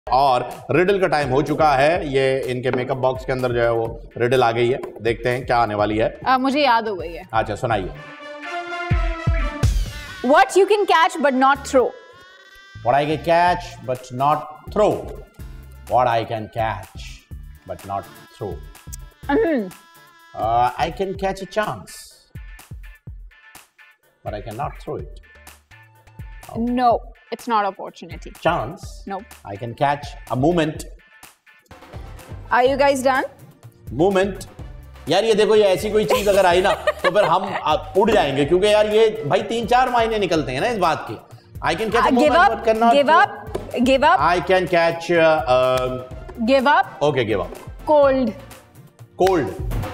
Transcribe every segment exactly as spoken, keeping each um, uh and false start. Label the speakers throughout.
Speaker 1: और रिडल का टाइम हो चुका है। ये इनके मेकअप बॉक्स के अंदर जो है वो रिडल आ गई है। देखते हैं क्या आने वाली है।
Speaker 2: आ, मुझे याद हो गई है।
Speaker 1: अच्छा सुनाइए।
Speaker 2: What you can catch but not throw.
Speaker 1: What I can catch but not throw. What I can catch but not throw.
Speaker 2: Mm-hmm.
Speaker 1: uh, I can catch a chance, but I cannot throw it.
Speaker 2: Oh. No, it's not opportunity.
Speaker 1: Chance?
Speaker 2: No.
Speaker 1: I can catch a moment.
Speaker 2: Are you guys done?
Speaker 1: Moment. यार ये देखो, ये ऐसी कोई चीज अगर आई ना तो फिर हम उड़ जाएंगे, क्योंकि यार ये भाई तीन चार महीने निकलते हैं ना इस बात के। I can catch a
Speaker 2: give
Speaker 1: moment,
Speaker 2: up,
Speaker 1: but cannot
Speaker 2: give up, give up.
Speaker 1: I can catch. Uh, uh,
Speaker 2: give up.
Speaker 1: Okay, give up.
Speaker 2: Cold.
Speaker 1: Cold.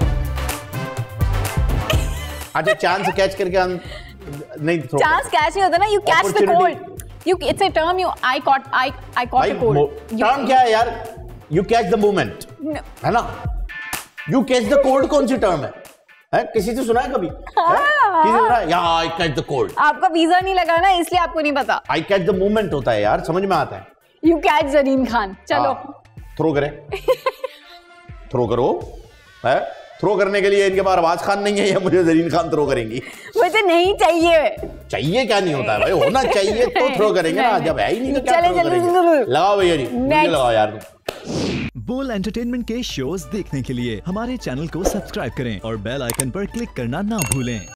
Speaker 1: अच्छा, चांस कैच करके हम नहीं थ्रो।
Speaker 2: चांस कैच नहीं होता ना, you catch the cold. You, it's a term. You, I caught, I, I caught a cold.
Speaker 1: Term क्या है यार? You catch the moment.
Speaker 2: No.
Speaker 1: है ना? You catch the cold कौन सी टर्म है? है किसी से सुना है कभी?
Speaker 2: हाँ,
Speaker 1: किसी से सुना है? या I catch the cold.
Speaker 2: आपका वीजा नहीं लगा ना, इसलिए आपको नहीं पता।
Speaker 1: I catch the moment होता है यार, समझ में आता है।
Speaker 2: You catch Zareen Khan. चलो।
Speaker 1: थ्रो करें। थ्रो करो। है? थ्रो करने के लिए इनके पास आवाज खान नहीं है या मुझे जरीन खान थ्रो करेंगी?
Speaker 2: मुझे नहीं चाहिए।
Speaker 1: चाहिए क्या नहीं होता है भाई, होना चाहिए तो थ्रो करेंगे ना, जब है ही नहीं तो क्या
Speaker 2: चले,
Speaker 1: थ्रो
Speaker 2: चले,
Speaker 1: करेंगे?
Speaker 2: चले,
Speaker 1: लगाओ भैया जी, मुझे लगाओ यार तुम।
Speaker 3: बोल एंटरटेनमेंट के शोज देखने के लिए हमारे चैनल को सब्सक्राइब करें और बेल आइकन पर क्लिक करना ना भूलें।